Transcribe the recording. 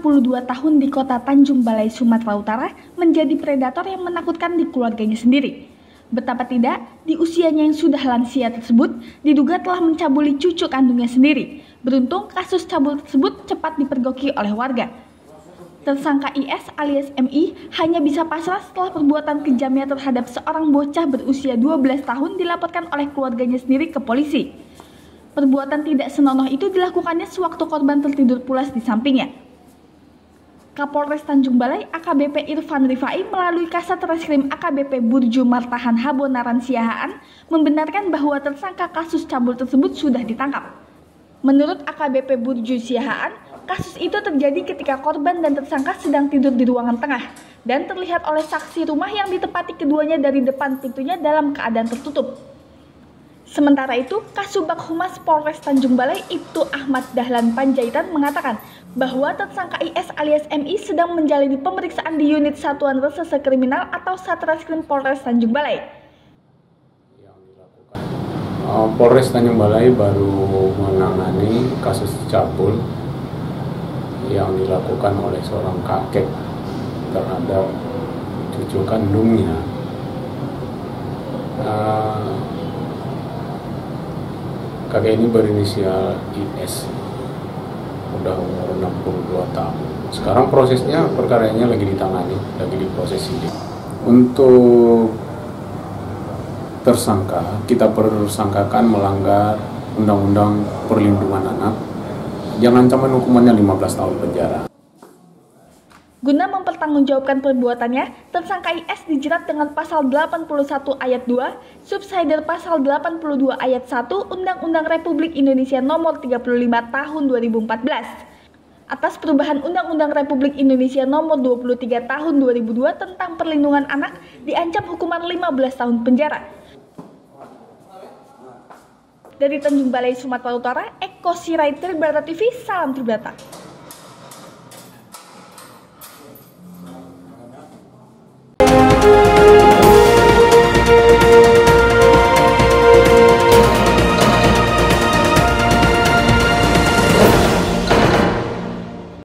42 tahun di kota Tanjung Balai, Sumatera Utara menjadi predator yang menakutkan di keluarganya sendiri. Betapa tidak, di usianya yang sudah lansia tersebut diduga telah mencabuli cucu kandungnya sendiri. Beruntung kasus cabul tersebut cepat dipergoki oleh warga. Tersangka IS alias MI hanya bisa pasrah setelah perbuatan kejamnya terhadap seorang bocah berusia 12 tahun dilaporkan oleh keluarganya sendiri ke polisi. Perbuatan tidak senonoh itu dilakukannya sewaktu korban tertidur pulas di sampingnya. Kapolres Tanjung Balai AKBP Irfan Rifai melalui Kasat Reskrim AKBP Burju Martahan Habonaran Siahaan membenarkan bahwa tersangka kasus cabul tersebut sudah ditangkap. Menurut AKBP Burju Siahaan, kasus itu terjadi ketika korban dan tersangka sedang tidur di ruangan tengah dan terlihat oleh saksi rumah yang ditempati keduanya dari depan pintunya dalam keadaan tertutup. Sementara itu, Kasubag Humas Polres Tanjung Balai Ibtu Ahmad Dahlan Panjaitan mengatakan bahwa tersangka IS alias MI sedang menjalani pemeriksaan di unit Satuan Reserse Kriminal atau Satreskrim Polres Tanjung Balai. Polres Tanjung Balai baru menangani kasus cabul yang dilakukan oleh seorang kakek terhadap cucu kandungnya. Kakek ini berinisial IS, udah umur 62 tahun. Sekarang prosesnya, perkaranya lagi ditangani, lagi diproses sidik. Untuk tersangka, kita persangkakan melanggar Undang-Undang Perlindungan Anak yang ancaman hukumannya 15 tahun penjara. Guna mempertanggungjawabkan perbuatannya, tersangka IS dijerat dengan pasal 81 ayat 2, subsider pasal 82 ayat 1 Undang-Undang Republik Indonesia Nomor 35 Tahun 2014 atas perubahan Undang-Undang Republik Indonesia Nomor 23 Tahun 2002 tentang perlindungan anak diancam hukuman 15 tahun penjara. Dari Tanjung Balai, Sumatera Utara, Eko Sirait, Tribrata TV, salam Tribrata.